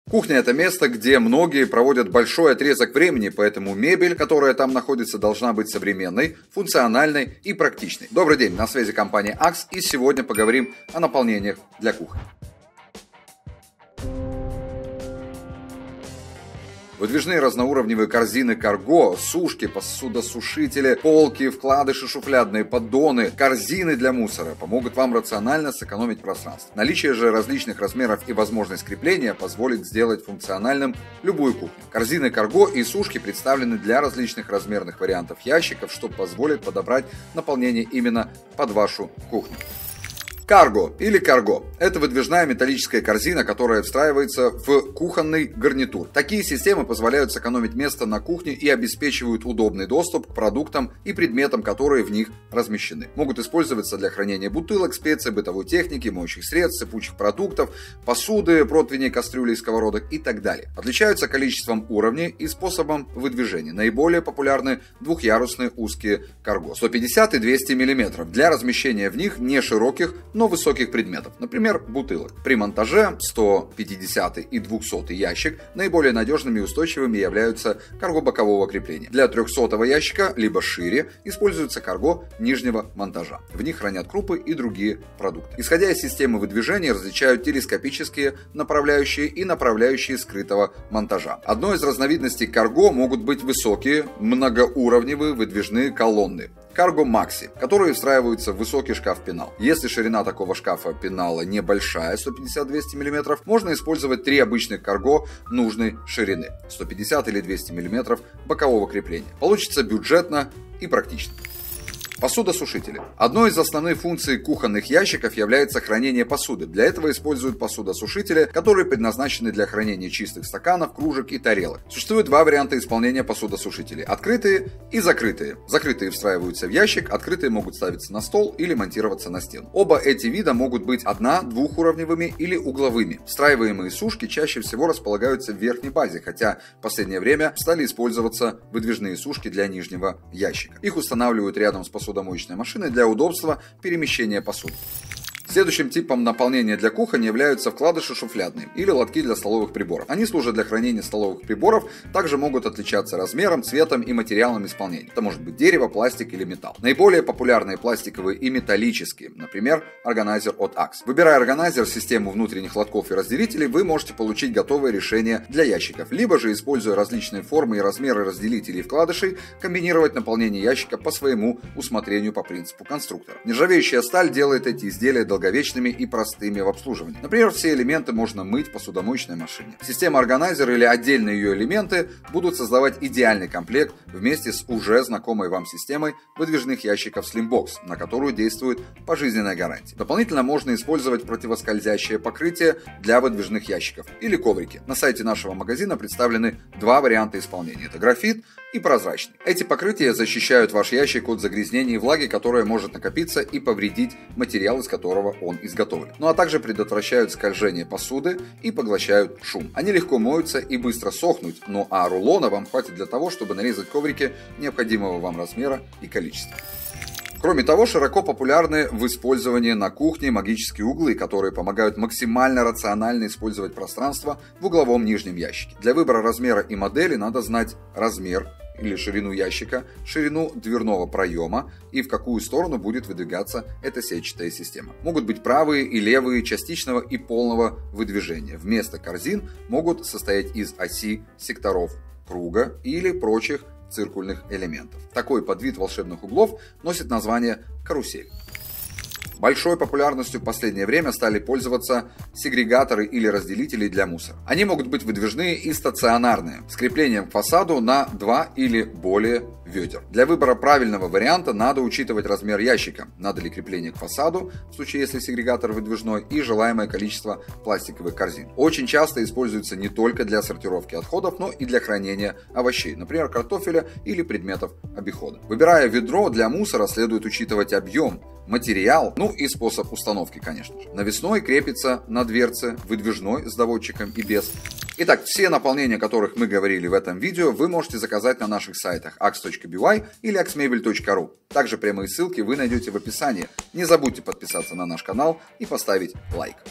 Кухня – это место, где многие проводят большой отрезок времени, поэтому мебель, которая там находится, должна быть современной, функциональной и практичной. Добрый день, на связи компания Axe, и сегодня поговорим о наполнениях для кухни. Выдвижные разноуровневые корзины карго, сушки, посудосушители, полки, вкладыши, шуфлядные поддоны, корзины для мусора помогут вам рационально сэкономить пространство. Наличие же различных размеров и возможность крепления позволит сделать функциональным любую кухню. Корзины карго и сушки представлены для различных размерных вариантов ящиков, что позволит подобрать наполнение именно под вашу кухню. Карго или карго – это выдвижная металлическая корзина, которая встраивается в кухонный гарнитур. Такие системы позволяют сэкономить место на кухне и обеспечивают удобный доступ к продуктам и предметам, которые в них размещены. Могут использоваться для хранения бутылок, специй, бытовой техники, моющих средств, сыпучих продуктов, посуды, противней, кастрюлей, сковородок и так далее. Отличаются количеством уровней и способом выдвижения. Наиболее популярны двухъярусные узкие карго 150 и 200 мм для размещения в них не широких, но высоких предметов, например, бутылок. При монтаже 150 и 200 ящик наиболее надежными и устойчивыми являются карго бокового крепления. Для 300 ящика, либо шире, используется карго нижнего монтажа. В них хранят крупы и другие продукты. Исходя из системы выдвижения, различают телескопические направляющие и направляющие скрытого монтажа. Одной из разновидностей карго могут быть высокие, многоуровневые выдвижные колонны. Карго Макси, которые встраиваются в высокий шкаф-пенал. Если ширина такого шкафа-пенала небольшая, 150-200 мм, можно использовать 3 обычных карго нужной ширины, 150 или 200 мм бокового крепления. Получится бюджетно и практично. Посудосушители. Одной из основных функций кухонных ящиков является хранение посуды. Для этого используют посудосушители, которые предназначены для хранения чистых стаканов, кружек и тарелок. Существует два варианта исполнения посудосушителей: открытые и закрытые. Закрытые встраиваются в ящик, открытые могут ставиться на стол или монтироваться на стену. Оба эти вида могут быть двухуровневыми или угловыми. Встраиваемые сушки чаще всего располагаются в верхней базе, хотя в последнее время стали использоваться выдвижные сушки для нижнего ящика. Их устанавливают рядом с посудомоечной машиной для удобства перемещения посуды. Следующим типом наполнения для кухни являются вкладыши шуфлядные или лотки для столовых приборов. Они служат для хранения столовых приборов, также могут отличаться размером, цветом и материалом исполнения. Это может быть дерево, пластик или металл. Наиболее популярные пластиковые и металлические, например, органайзер от Axe. Выбирая органайзер, систему внутренних лотков и разделителей, вы можете получить готовое решение для ящиков, либо же, используя различные формы и размеры разделителей и вкладышей, комбинировать наполнение ящика по своему усмотрению по принципу конструктора. Нержавеющая сталь делает эти изделия долговечными и простыми в обслуживании. Например, все элементы можно мыть в посудомоечной машине. Система органайзера или отдельные ее элементы будут создавать идеальный комплект вместе с уже знакомой вам системой выдвижных ящиков Slimbox, на которую действует пожизненная гарантия. Дополнительно можно использовать противоскользящее покрытие для выдвижных ящиков или коврики. На сайте нашего магазина представлены два варианта исполнения. Это графит и прозрачный. Эти покрытия защищают ваш ящик от загрязнений и влаги, которая может накопиться и повредить материал, из которого он изготовлен. Ну а также предотвращают скольжение посуды и поглощают шум. Они легко моются и быстро сохнут, ну а рулона вам хватит для того, чтобы нарезать коврики необходимого вам размера и количества. Кроме того, широко популярны в использовании на кухне магические углы, которые помогают максимально рационально использовать пространство в угловом нижнем ящике. Для выбора размера и модели надо знать размер или ширину ящика, ширину дверного проема и в какую сторону будет выдвигаться эта сетчатая система. Могут быть правые и левые частичного и полного выдвижения. Вместо корзин могут состоять из оси, секторов, круга или прочих циркульных элементов. Такой подвид волшебных углов носит название карусель. Большой популярностью в последнее время стали пользоваться сегрегаторы или разделители для мусора. Они могут быть выдвижные и стационарные, с креплением к фасаду на 2 или более ведер. Для выбора правильного варианта надо учитывать размер ящика, надо ли крепление к фасаду, в случае если сегрегатор выдвижной, и желаемое количество пластиковых корзин. Очень часто используются не только для сортировки отходов, но и для хранения овощей, например, картофеля или предметов обихода. Выбирая ведро для мусора, следует учитывать объем, материал, ну и способ установки, конечно же. Навесной крепится на дверце, выдвижной с доводчиком и без. Итак, все наполнения, о которых мы говорили в этом видео, вы можете заказать на наших сайтах axe.by или axmebel.ru. Также прямые ссылки вы найдете в описании. Не забудьте подписаться на наш канал и поставить лайк.